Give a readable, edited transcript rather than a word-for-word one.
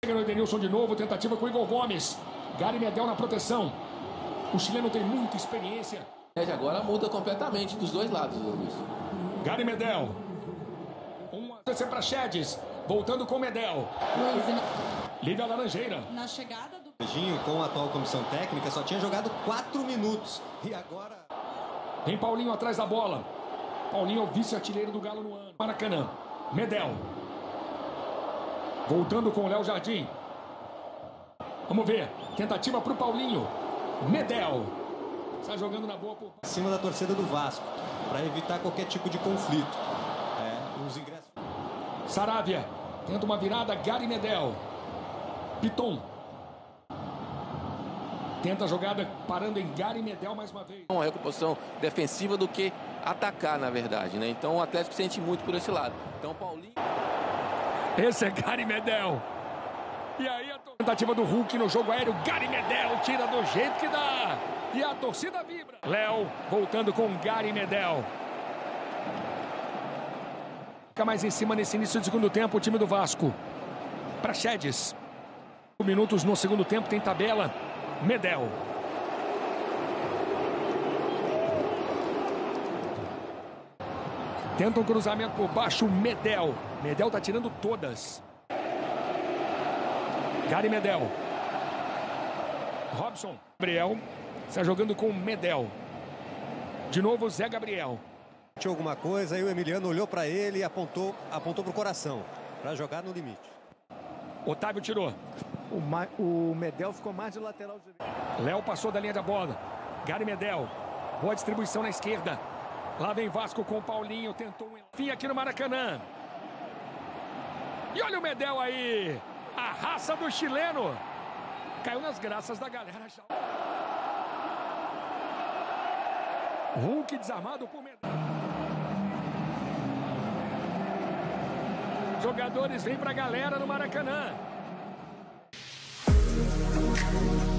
No Edenilson de novo, tentativa com o Igor Gomes. Gary Medel na proteção. O chileno tem muita experiência. Agora muda completamente dos dois lados, Luiz. Gary Medel. Descer para Chedes. Voltando com Medel. Lívia Laranjeira. Na chegada do Beijinho, com a atual comissão técnica, só tinha jogado 4 minutos. E agora... Tem Paulinho atrás da bola. Paulinho é o vice-artilheiro do Galo no ano. Maracanã. Medel. Voltando com o Léo Jardim. Vamos ver. Tentativa para o Paulinho. Medel. Está jogando na boa. Por... Acima da torcida do Vasco. Para evitar qualquer tipo de conflito. Os ingressos... Saravia. Tenta uma virada. Gary Medel. Piton. Tenta a jogada parando em Gary Medel mais uma vez. Uma recomposição defensiva do que atacar, na verdade, né? Então o Atlético sente muito por esse lado. Então Paulinho... Esse é Gary Medel. E aí a tentativa do Hulk no jogo aéreo. Gary Medel tira do jeito que dá. E a torcida vibra. Léo voltando com Gary Medel. Fica mais em cima nesse início do segundo tempo o time do Vasco. Para Chedes. 5 minutos no segundo tempo, tem tabela. Medel. Tenta um cruzamento por baixo, Medel. Medel tá tirando todas. Gary Medel. Robson. Gabriel. Está jogando com Medel. De novo, Zé Gabriel. Tinha alguma coisa, aí o Emiliano olhou para ele e apontou pro coração. Para jogar no limite. Otávio tirou. O Medel ficou mais de lateral direito. Léo passou da linha da bola. Gary Medel. Boa distribuição na esquerda. Lá vem Vasco com o Paulinho. Tentou um fim aqui no Maracanã. E olha o Medel aí. A raça do chileno. Caiu nas graças da galera. Hulk desarmado por Medel. Jogadores vêm pra galera no Maracanã.